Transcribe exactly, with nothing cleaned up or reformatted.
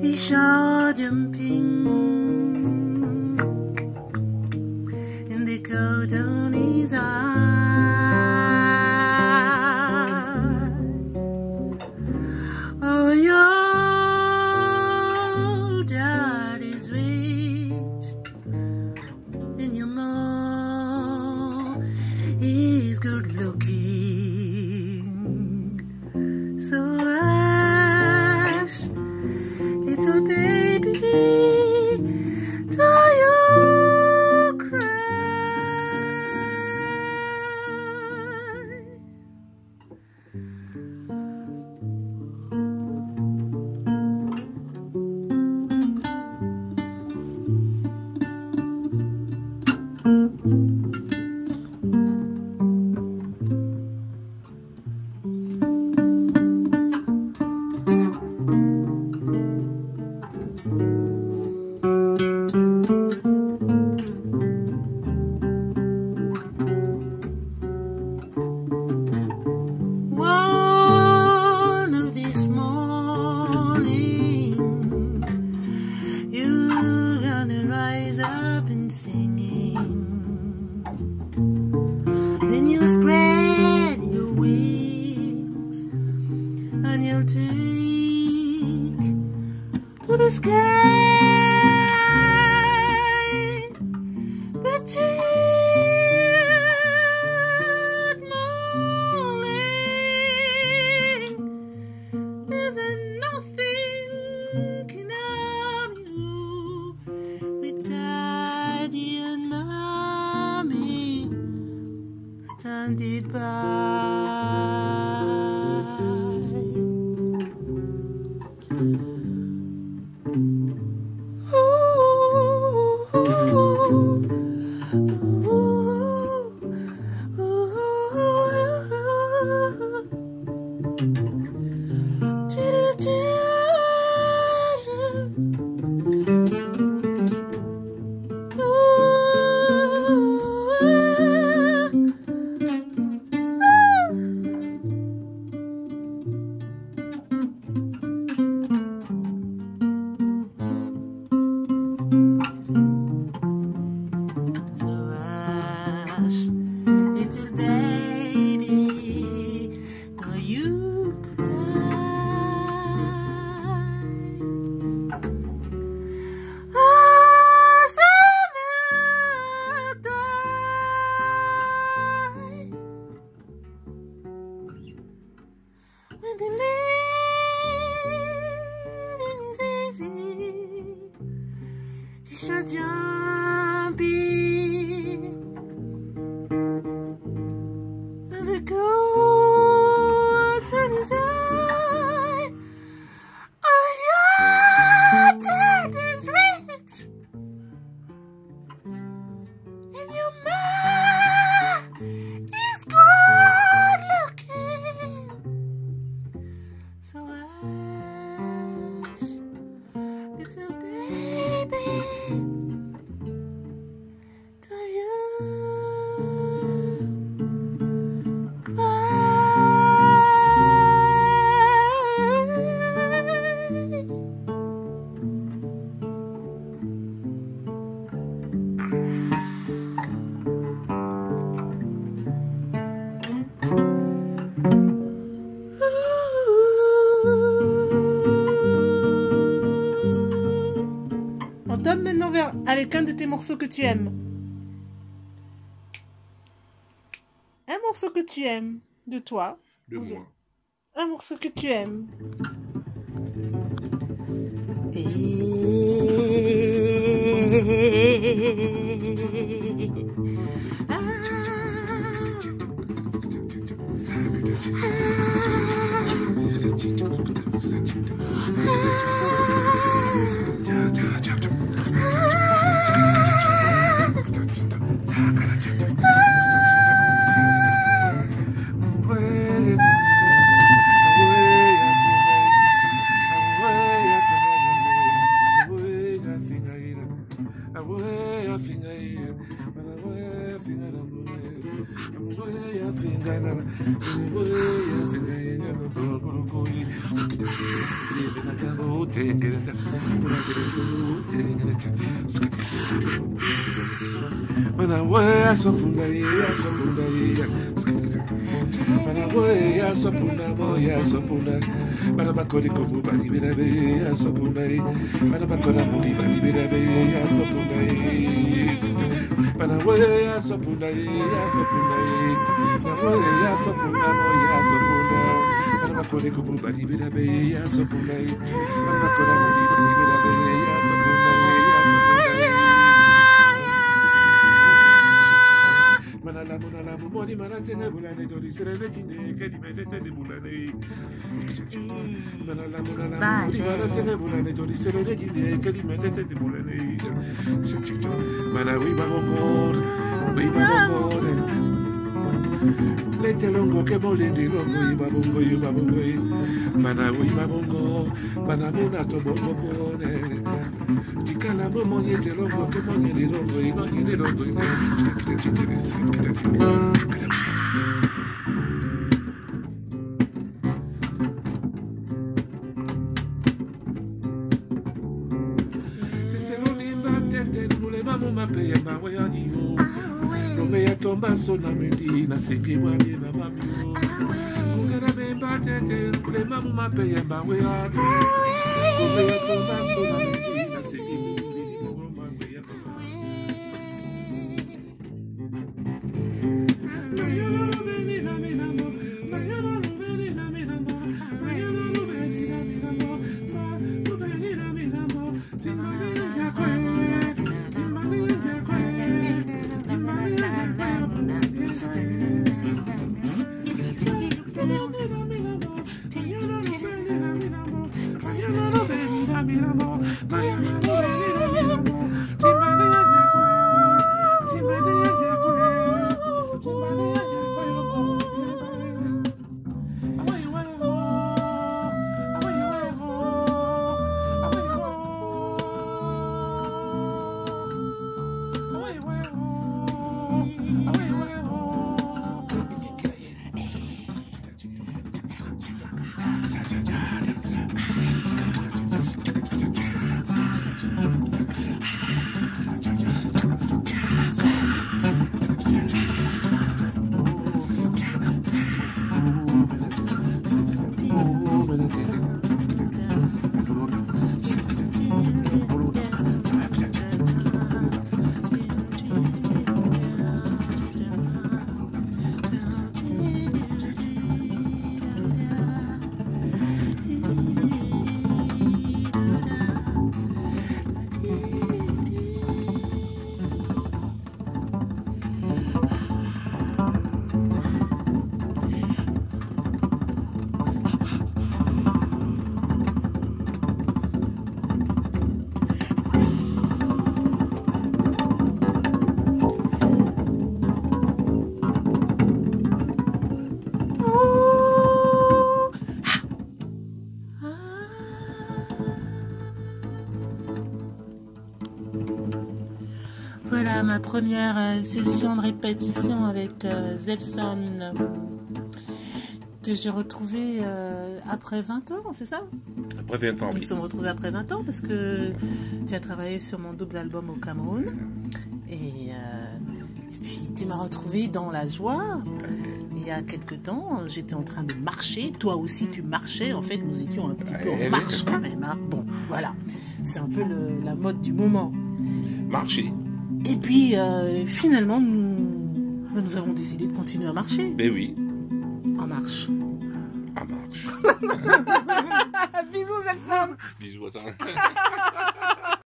he saw jumping in the coat on his eye. Oh, your dad is rich and your mom is good looking. So hush, little baby, do you cry? One of these morning, you're gonna rise up and singing. Then you spread your wings and you'll take to the sky. But that morning, there's nothing can harm you with Daddy and Mommy standing by. Ooh, ooh, ooh, little baby, do you cry? Ah, summer die when the living is easy, you shall jumping. The goat in his eye. Oh, your dad is rich and your mom is good looking. So hush, little baby, do you On tombe maintenant vers avec un de tes morceaux que tu aimes. Un morceau que tu aimes de toi. De moi. Un morceau que tu aimes. Ah. I'm Manawaya sopunda ya sopunda ya Manawaya sopunda moya sopunda Manabakori komu bani birabe ya sopunda Manabakora muni bani birabe ya sopunda Manawaya sopunda ya sopunda Manawaya sopunda moya sopunda Manabakori komu bani birabe ya sopunda Manabakora muni bani birabe ya sopunda Manala manala mumoni manatene bulane dori serene jine kedi medete de bulane Manala manala mumoni manatene bulane dori serene jine kedi medete de bulane Mana wi babongor wi babongor Lete longo ke molende longo wi babongo wi babongo Mana wi babongo mana mona to bongo bone Tikala momo yete longo ke molende longo wi no yete longo Tombaso na mendi na seki wali na mabio Ungera bemba tete Kule mamu mapeye mbawe atu Kule ya tombaso na mendi na seki wali na mabio Voilà ma première euh, session de répétition avec euh, Zebson que j'ai retrouvé euh, après vingt ans, c'est ça? Après vingt ans, oui. Ils sont retrouvés après vingt ans parce que tu as travaillé sur mon double album au Cameroun et, euh, et puis tu m'as retrouvé dans la joie. Il y a quelques temps, j'étais en train de marcher, toi aussi tu marchais, en fait nous étions un petit peu en marche quand même. Hein. Bon, voilà, c'est un peu le, la mode du moment. Marcher. Et puis, euh, finalement, nous, nous avons décidé de continuer à marcher. Ben oui. En marche. En marche. Bisous, Zebson. Bisous, attends.